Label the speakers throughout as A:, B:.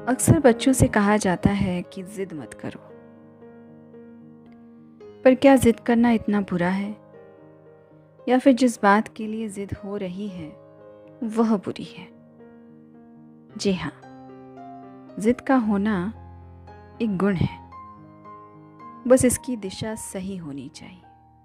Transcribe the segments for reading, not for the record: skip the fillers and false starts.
A: अक्सर बच्चों से कहा जाता है कि जिद मत करो, पर क्या जिद करना इतना बुरा है? या फिर जिस बात के लिए जिद हो रही है वह बुरी है? जी हाँ, जिद का होना एक गुण है, बस इसकी दिशा सही होनी चाहिए।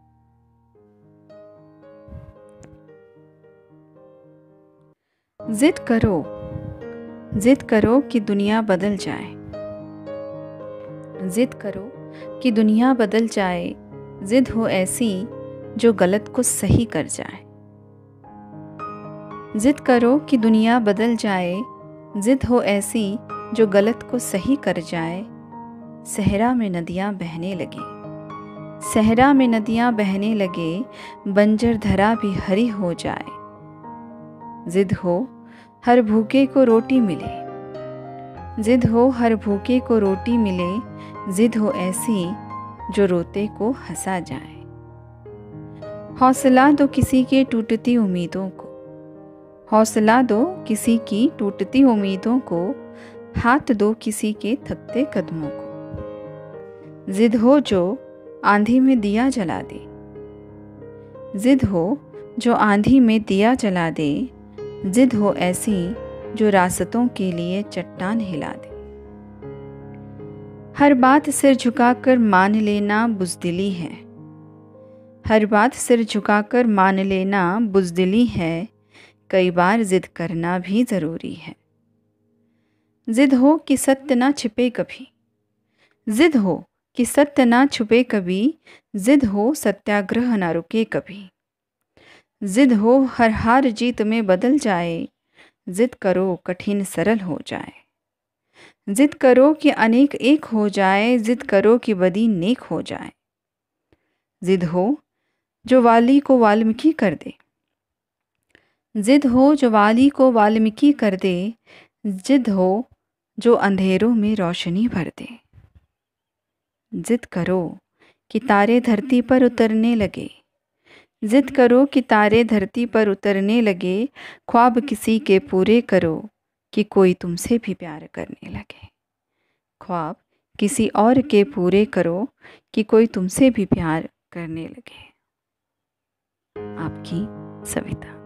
A: जिद करो कि दुनिया बदल जाए। जिद करो कि दुनिया बदल जाए। जिद हो ऐसी जो गलत को सही कर जाए। जिद करो कि दुनिया बदल जाए। जिद हो ऐसी जो गलत को सही कर जाए। सहरा में नदियाँ बहने लगे। सहरा में नदियाँ बहने लगे। बंजर धरा भी हरी हो जाए। जिद हो हर भूखे को रोटी मिले। जिद हो हर भूखे को रोटी मिले। जिद हो ऐसी जो रोते को हंसा जाए। हौसला दो किसी के टूटती उम्मीदों को। हौसला दो किसी की टूटती उम्मीदों को। हाथ दो किसी के थकते कदमों को। जिद हो जो आंधी में दिया जला दे। जिद हो जो आंधी में दिया जला दे। जिद हो ऐसी जो रास्तों के लिए चट्टान हिला दे। हर बात सिर झुकाकर मान लेना बुज़दिली है। हर बात सिर झुकाकर मान लेना बुज़दिली है। कई बार जिद करना भी ज़रूरी है। जिद हो कि सत्य ना छिपे कभी। जिद हो कि सत्य ना छुपे कभी। जिद हो सत्याग्रह ना रुके कभी। जिद हो हर हार जीत में बदल जाए। जिद करो कठिन सरल हो जाए। जिद करो कि अनेक एक हो जाए। जिद करो कि बदी नेक हो जाए। जिद हो जो वाली को वाल्मीकि कर दे। जिद हो जो वाली को वाल्मीकि कर दे। जिद हो जो अंधेरों में रोशनी भर दे। जिद करो कि तारे धरती पर उतरने लगे। जिद करो कि तारे धरती पर उतरने लगे। ख्वाब किसी के पूरे करो कि कोई तुमसे भी प्यार करने लगे। ख्वाब किसी और के पूरे करो कि कोई तुमसे भी प्यार करने लगे। आपकी सविता।